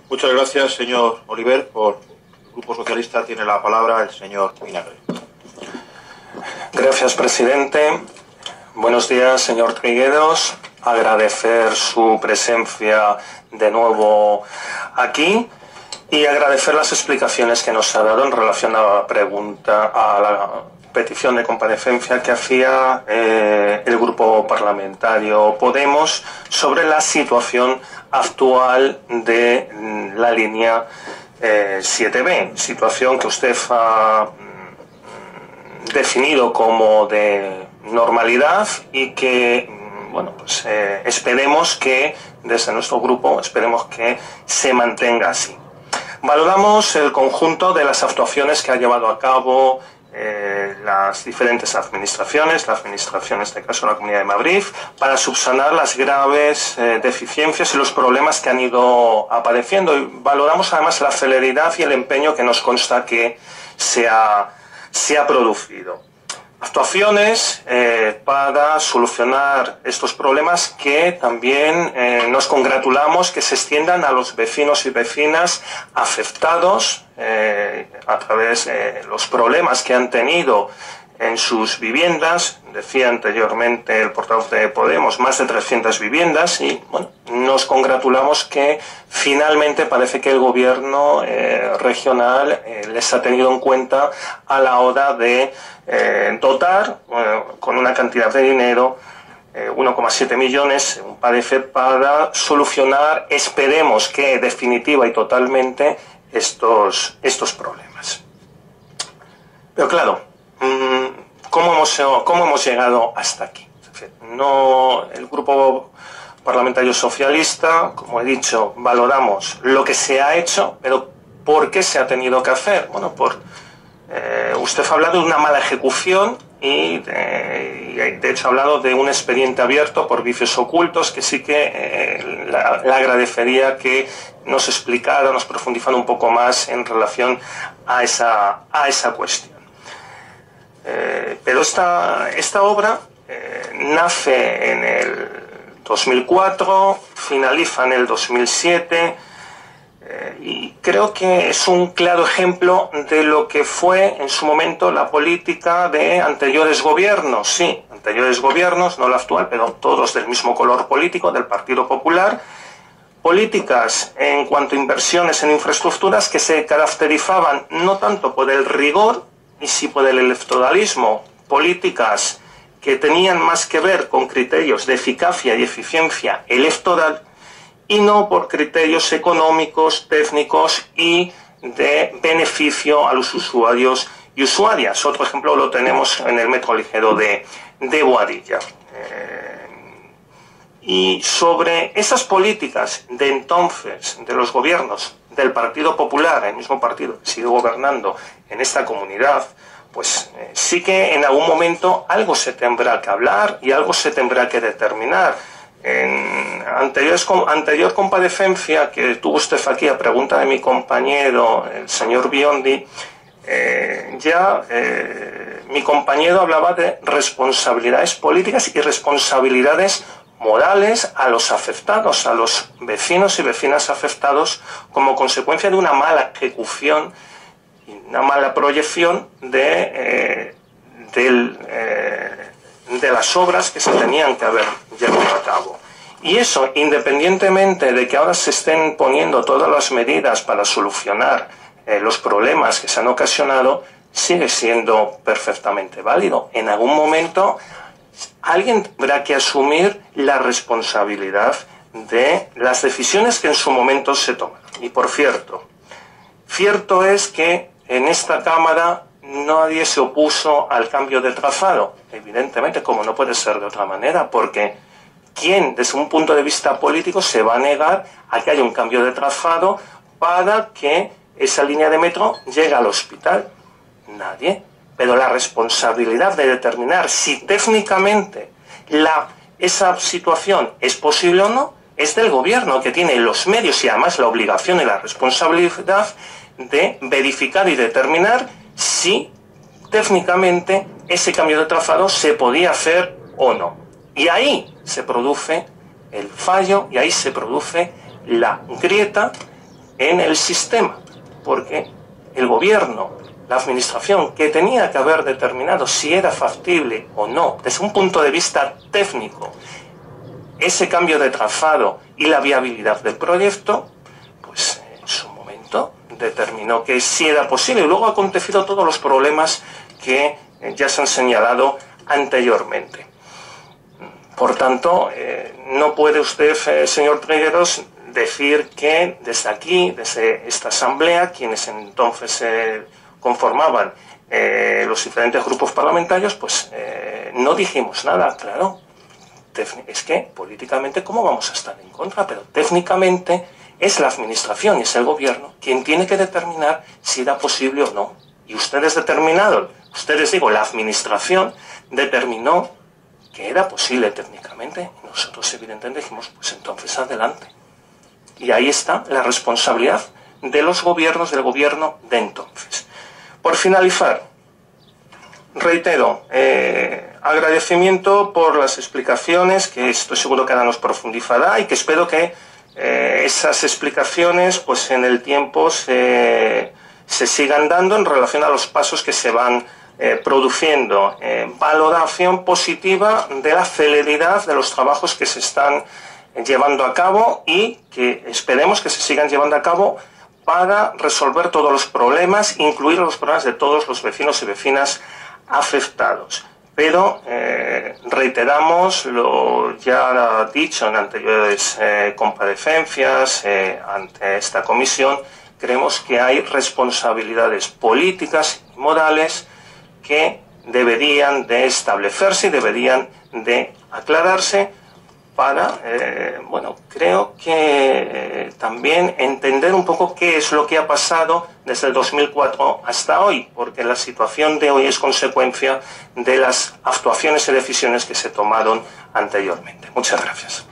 Muchas gracias, señor Oliver. Por el Grupo Socialista tiene la palabra el señor Vinagre. Gracias, presidente. Buenos días, señor Trigueros. Agradecer su presencia de nuevo aquí y agradecer las explicaciones que nos ha dado en relación a la pregunta, a la petición de comparecencia que hacía el grupo parlamentario Podemos sobre la situación actual de la línea 7B, situación que usted ha definido como de normalidad y que, bueno, pues esperemos que, desde nuestro grupo, esperemos que se mantenga así. Valoramos el conjunto de las actuaciones que ha llevado a cabo las diferentes administraciones, la administración, en este caso la Comunidad de Madrid, para subsanar las graves deficiencias y los problemas que han ido apareciendo. Y valoramos además la celeridad y el empeño que nos consta que se ha producido. Actuaciones para solucionar estos problemas que también nos congratulamos que se extiendan a los vecinos y vecinas afectados a través de los problemas que han tenido en sus viviendas. Decía anteriormente el portavoz de Podemos, más de 300 viviendas, y bueno, nos congratulamos que finalmente parece que el gobierno regional les ha tenido en cuenta a la hora de dotar con una cantidad de dinero, 1,7 millones, según parece, para solucionar, esperemos que definitiva y totalmente, estos problemas. Pero claro, ¿cómo hemos llegado hasta aquí? No, el Grupo Parlamentario Socialista, como he dicho, valoramos lo que se ha hecho, pero ¿por qué se ha tenido que hacer? Bueno, usted ha hablado de una mala ejecución y de hecho ha hablado de un expediente abierto por vicios ocultos, que sí que le agradecería que nos explicara, nos profundizara un poco más en relación a esa cuestión. Pero esta obra nace en el 2004, finaliza en el 2007, y creo que es un claro ejemplo de lo que fue en su momento la política de anteriores gobiernos. Sí, anteriores gobiernos, no la actual, pero todos del mismo color político, del Partido Popular. Políticas en cuanto a inversiones en infraestructuras que se caracterizaban no tanto por el rigor y sí por el electoralismo. Políticas que tenían más que ver con criterios de eficacia y eficiencia electoral y no por criterios económicos, técnicos y de beneficio a los usuarios y usuarias. Otro ejemplo lo tenemos en el metro ligero de Boadilla. Y sobre esas políticas de entonces, de los gobiernos del Partido Popular, el mismo partido que sigue gobernando en esta comunidad, pues sí que en algún momento algo se tendrá que hablar y algo se tendrá que determinar. En anterior comparecencia que tuvo usted aquí a pregunta de mi compañero, el señor Biondi, mi compañero hablaba de responsabilidades políticas y responsabilidades morales a los afectados, a los vecinos y vecinas afectados, como consecuencia de una mala ejecución y una mala proyección de las obras que se tenían que haber llevado a cabo. Y eso, independientemente de que ahora se estén poniendo todas las medidas para solucionar los problemas que se han ocasionado, sigue siendo perfectamente válido. En algún momento alguien tendrá que asumir la responsabilidad de las decisiones que en su momento se toman. Y por cierto es que en esta Cámara nadie se opuso al cambio de trazado, evidentemente, como no puede ser de otra manera, porque ¿quién, desde un punto de vista político, se va a negar a que haya un cambio de trazado para que esa línea de metro llegue al hospital? Nadie. Pero la responsabilidad de determinar si técnicamente esa situación es posible o no es del gobierno, que tiene los medios y además la obligación y la responsabilidad de verificar y determinar si técnicamente ese cambio de trazado se podía hacer o no. Y ahí se produce el fallo y ahí se produce la grieta en el sistema, porque el gobierno, la administración, que tenía que haber determinado si era factible o no, desde un punto de vista técnico, ese cambio de trazado y la viabilidad del proyecto, pues en su momento determinó que sí era posible. Y luego han acontecido todos los problemas que ya se han señalado anteriormente. Por tanto, no puede usted, señor Trigueros, decir que desde aquí, desde esta asamblea, quienes entonces conformaban los diferentes grupos parlamentarios, pues no dijimos nada, claro. Es que políticamente, ¿cómo vamos a estar en contra? Pero técnicamente es la administración y es el gobierno quien tiene que determinar si era posible o no. Y ustedes determinaron, la administración determinó que era posible técnicamente. Y nosotros evidentemente dijimos, pues entonces adelante. Y ahí está la responsabilidad de los gobiernos, del gobierno de entonces. Por finalizar, reitero, agradecimiento por las explicaciones, que estoy seguro que ahora nos profundizará y que espero que esas explicaciones pues en el tiempo se sigan dando en relación a los pasos que se van produciendo. Valoración positiva de la celeridad de los trabajos que se están llevando a cabo y que esperemos que se sigan llevando a cabo para resolver todos los problemas, incluir los problemas de todos los vecinos y vecinas afectados. Pero reiteramos lo ya dicho en anteriores comparecencias ante esta comisión. Creemos que hay responsabilidades políticas y morales que deberían de establecerse y deberían de aclararse para, creo que también entender un poco qué es lo que ha pasado desde el 2004 hasta hoy, porque la situación de hoy es consecuencia de las actuaciones y decisiones que se tomaron anteriormente. Muchas gracias.